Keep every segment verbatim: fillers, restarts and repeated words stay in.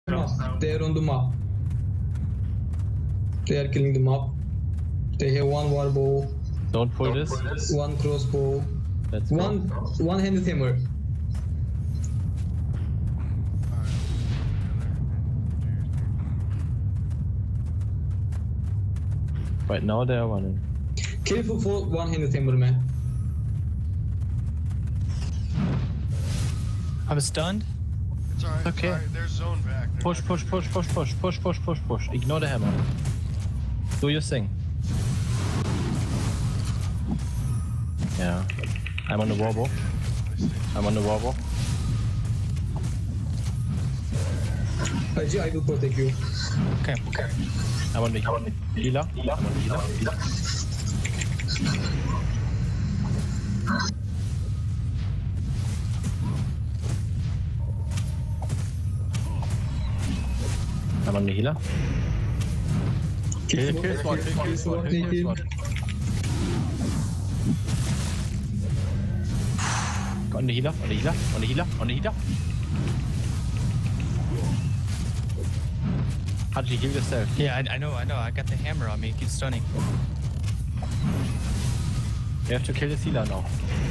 map. They are on the map. They are killing the map. They have one warbow. Don't pull this. One crossbow. Let's go. One one-handed hammer. Right now they are running. Careful for one-handed hammer, man. I'm stunned. It's alright, Okay. it's alright. There's zone back. They're Push, not push, gonna push, push, push, push, push, push, push. Ignore the hammer. Do your thing. Yeah. I'm on the warbow. I'm on the warbow. Haji, I will protect you. Okay. Okay. I'm on the healer. I'm on the healer. healer. I'm on the healer. Kill, kill, sword, kill, kill, sword, kill, kill, sword. On the healer, on the healer, on the healer, on the healer. How did you heal yourself? Yeah, I, I know, I know. I got the hammer on me. It keeps stunning. You have to kill the healer now.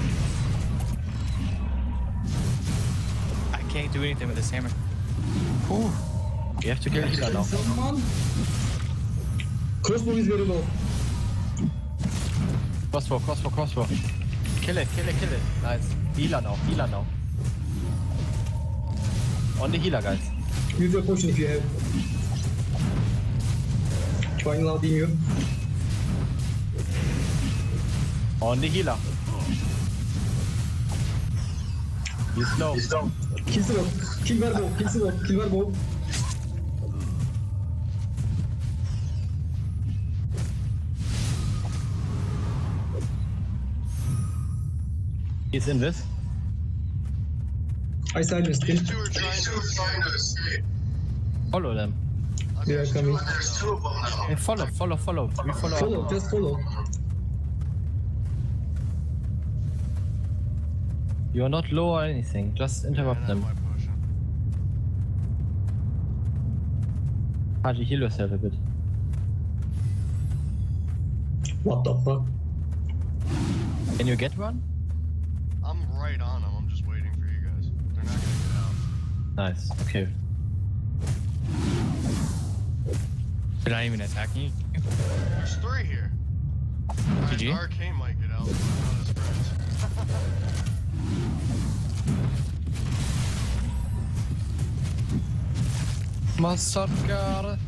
I can't do anything with this hammer. Ooh. You have to kill the healer now. Someone. Crossbow is very low. Crossbow, crossbow, crossbow. Kill it, kill it, kill it. Nice. Healer now, healer now. On the healer, guys. Use your potion if you have. Trying louding you. On the healer. He's low. He's low. Kill the rock. Kill warbow. Kill the rock. Kill warbow. He's in this. I silenced him. These two are trying to escape. Follow them. They are coming. Hey, follow, follow, follow. We follow. Follow, just follow. You are not low or anything. Just interrupt them. My potion. Haji, heal yourself a bit. What the fuck? Can you get one? I'm right on them. I'm just waiting for you guys. They're not gonna get out. Nice. Okay. They're not even attacking you. There's three here. Alright, G G? the arcane might get out. Not his friends. Massacre.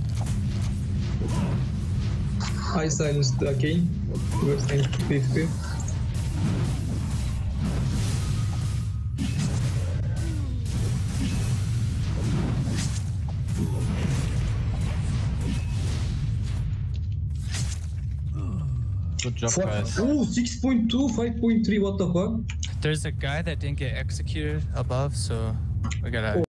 I silenced the arcane. We're staying fifty. Good job, guys. Oh, six point two, five point three, what the fuck? There's a guy that didn't get executed above, so we gotta